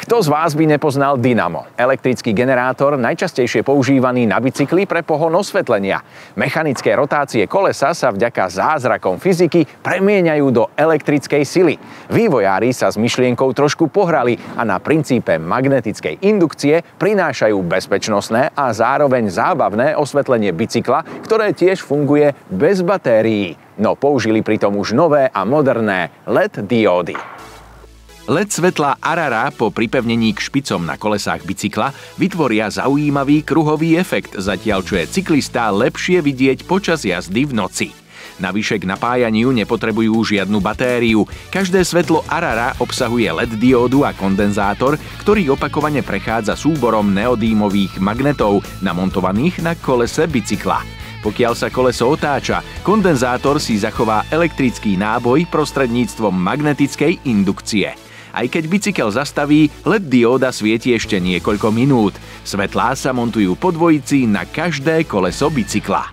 Kto z vás by nepoznal dynamo? Elektrický generátor, najčastejšie používaný na bicykli pre pohon osvetlenia. Mechanické rotácie kolesa sa vďaka zázrakom fyziky premieňajú do elektrickej sily. Vývojári sa s myšlienkou trošku pohrali a na princípe magnetickej indukcie prinášajú bezpečnostné a zároveň zábavné osvetlenie bicykla, ktoré tiež funguje bez batérií. No použili pritom už nové a moderné LED diódy. LED svetlá Arara po pripevnení k špicom na kolesách bicykla vytvoria zaujímavý kruhový efekt, zatiaľ čo je cyklista lepšie vidieť počas jazdy v noci. Navyše k napájaniu nepotrebujú žiadnu batériu. Každé svetlo Arara obsahuje LED diódu a kondenzátor, ktorý opakovane prechádza súborom neodímových magnetov namontovaných na kolese bicykla. Pokiaľ sa koleso otáča, kondenzátor si zachová elektrický náboj prostredníctvom magnetickej indukcie. Aj keď bicykel zastaví, LED dióda svieti ešte niekoľko minút. Svetlá sa montujú po dvojici na každé koleso bicykla.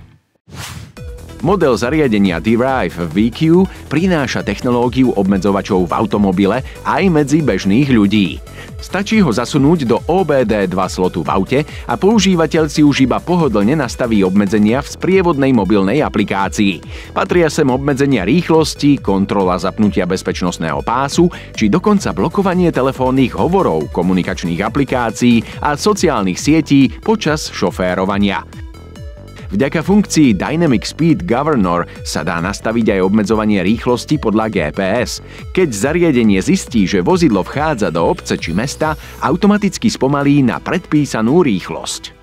Model zariadenia Drive VQ prináša technológiu obmedzovačov v automobile aj medzi bežných ľudí. Stačí ho zasunúť do OBD2 slotu v aute a používateľ si už iba pohodlne nastaví obmedzenia v sprievodnej mobilnej aplikácii. Patria sem obmedzenia rýchlosti, kontrola zapnutia bezpečnostného pásu či dokonca blokovanie telefónnych hovorov, komunikačných aplikácií a sociálnych sietí počas šoférovania. Vďaka funkcii Dynamic Speed Governor sa dá nastaviť aj obmedzovanie rýchlosti podľa GPS. Keď zariadenie zistí, že vozidlo vchádza do obce či mesta, automaticky spomalí na predpísanú rýchlosť.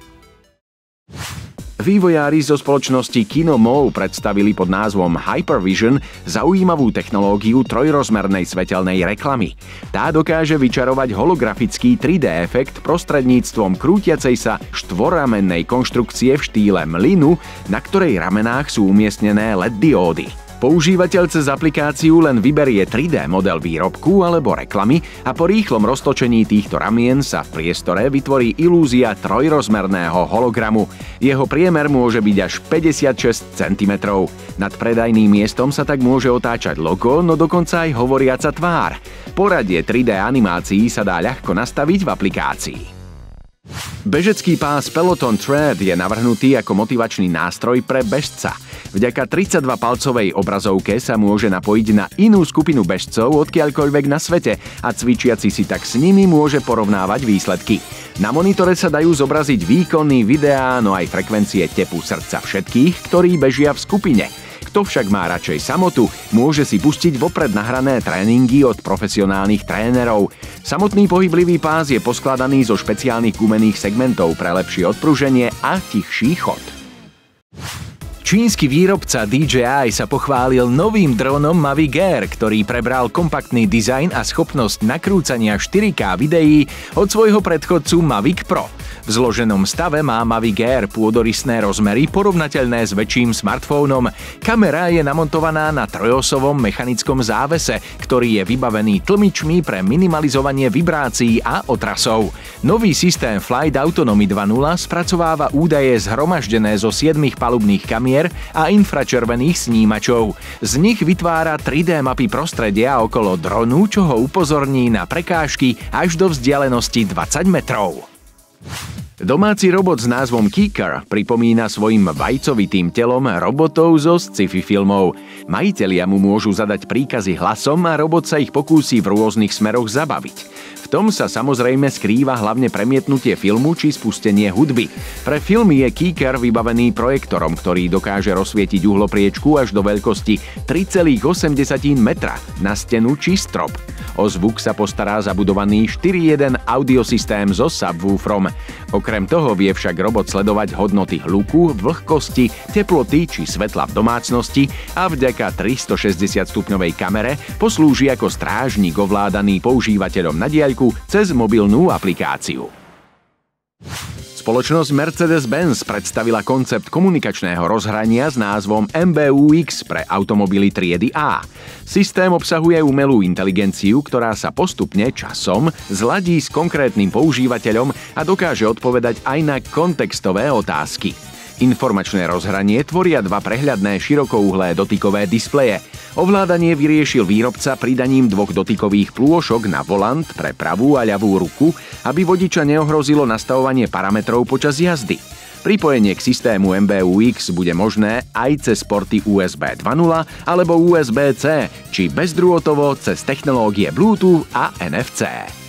Vývojári zo spoločnosti KinoMove predstavili pod názvom Hypervision zaujímavú technológiu trojrozmernej svetelnej reklamy. Tá dokáže vyčarovať holografický 3D efekt prostredníctvom krútiacej sa štvorramennej konštrukcie v štýle mlynu, na ktorej ramenách sú umiestnené LED diódy. Používateľ cez aplikáciu len vyberie 3D model výrobku alebo reklamy a po rýchlom roztočení týchto ramien sa v priestore vytvorí ilúzia trojrozmerného hologramu. Jeho priemer môže byť až 56 cm. Nad predajným miestom sa tak môže otáčať logo, no dokonca aj hovoriaca tvár. Poradie 3D animácií sa dá ľahko nastaviť v aplikácii. Bežecký pás Peloton Tread je navrhnutý ako motivačný nástroj pre bežca. Vďaka 32-palcovej obrazovke sa môže napojiť na inú skupinu bežcov odkiaľkoľvek na svete a cvičiaci si tak s nimi môže porovnávať výsledky. Na monitore sa dajú zobraziť výkony, videá, no aj frekvencie tepu srdca všetkých, ktorí bežia v skupine. Kto však má radšej samotu, môže si pustiť vopred nahrané tréningy od profesionálnych trénerov. Samotný pohyblivý pás je poskladaný zo špeciálnych gumených segmentov pre lepšie odpruženie a tichší chod. Čínsky výrobca DJI sa pochválil novým dronom Mavic Air, ktorý prebral kompaktný dizajn a schopnosť nakrúcania 4K videí od svojho predchodcu Mavic Pro. V zloženom stave má Mavic Air pôdorysné rozmery porovnateľné s väčším smartfónom. Kamera je namontovaná na trojosovom mechanickom závese, ktorý je vybavený tlmičmi pre minimalizovanie vibrácií a otrasov. Nový systém Flight Autonomy 2.0 spracováva údaje zhromaždené zo 7 palubných kamier a infračervených snímačov. Z nich vytvára 3D mapy prostredia okolo dronu, čo ho upozorní na prekážky až do vzdialenosti 20 metrov. Domáci robot s názvom Kicker pripomína svojim vajcovitým telom robotov zo sci-fi filmov. Majitelia mu môžu zadať príkazy hlasom a robot sa ich pokúsi v rôznych smeroch zabaviť. V tom sa samozrejme skrýva hlavne premietnutie filmu či spustenie hudby. Pre filmy je Kicker vybavený projektorom, ktorý dokáže rozsvietiť uhlopriečku až do veľkosti 3,8 metra na stenu či strop. O zvuk sa postará zabudovaný 4.1 audiosystém so subwooferom. Okrem toho vie však robot sledovať hodnoty hluku, vlhkosti, teploty či svetla v domácnosti a vďaka 360-stupňovej kamere poslúži ako strážnik ovládaný používateľom na diaľku cez mobilnú aplikáciu. Spoločnosť Mercedes-Benz predstavila koncept komunikačného rozhrania s názvom MBUX pre automobily triedy A. Systém obsahuje umelú inteligenciu, ktorá sa postupne časom zladí s konkrétnym používateľom a dokáže odpovedať aj na kontextové otázky. Informačné rozhranie tvoria dva prehľadné širokouhlé dotykové displeje. Ovládanie vyriešil výrobca pridaním dvoch dotykových plôšok na volant pre pravú a ľavú ruku, aby vodiča neohrozilo nastavovanie parametrov počas jazdy. Pripojenie k systému MBUX bude možné aj cez porty USB 2.0 alebo USB-C, či bezdrôtovo cez technológie Bluetooth a NFC.